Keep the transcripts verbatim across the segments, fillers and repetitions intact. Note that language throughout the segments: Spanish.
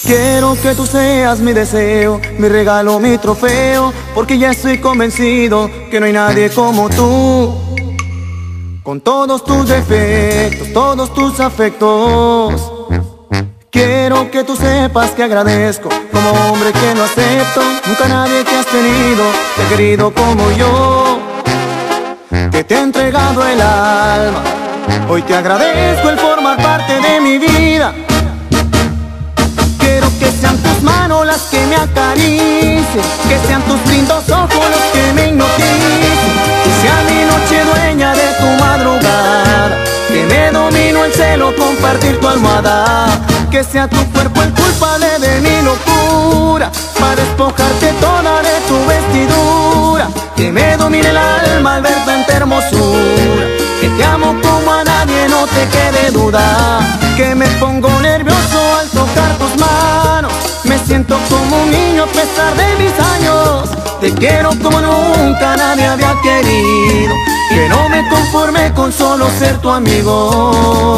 Quiero que tú seas mi deseo, mi regalo, mi trofeo, porque ya estoy convencido que no hay nadie como tú. Con todos tus defectos, todos tus afectos, quiero que tú sepas que agradezco como hombre que no acepto. Nunca nadie que has tenido te ha querido como yo, que te ha entregado el alma. Hoy te agradezco el formar parte de mi vida. Quiero que sean tus manos las que me acaricien, que sean tus lindos ojos los que me hipnoticen, que sea mi noche dueña de tu madrugada, que me domino el celo compartir tu almohada, que sea tu cuerpo el culpable de mi locura, para despojarte toda de tu vestidura, que me domine el alma al ver tanta hermosura, que te amo como a nadie, no te quede duda, que me pongo nervioso al tocar tus manos, me siento como un niño a pesar de mis años, te quiero como nunca nadie había querido, que no me conforme con solo ser tu amigo.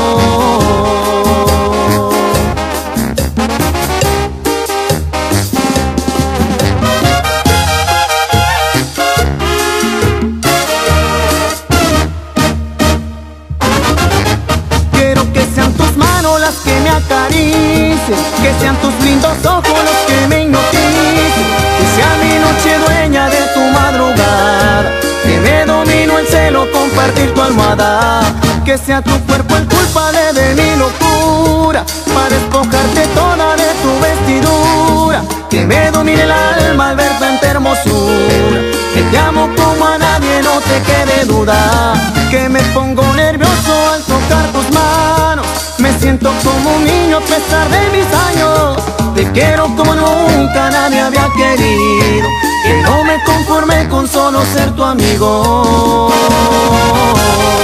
Que me acaricien, que sean tus lindos ojos los que me hipnoticen, que sea mi noche dueña de tu madrugada, que me domino el celo compartir tu almohada, que sea tu cuerpo el culpable de mi locura, para despojarte toda de tu vestidura, que me domine el alma al ver tanta hermosura, que te amo como a nadie, no te quede duda, que me pongo nervioso al tocar tus manos, me siento como un niño a pesar de mis años, te quiero como nunca nadie había querido, que no me conforme con solo ser tu amigo.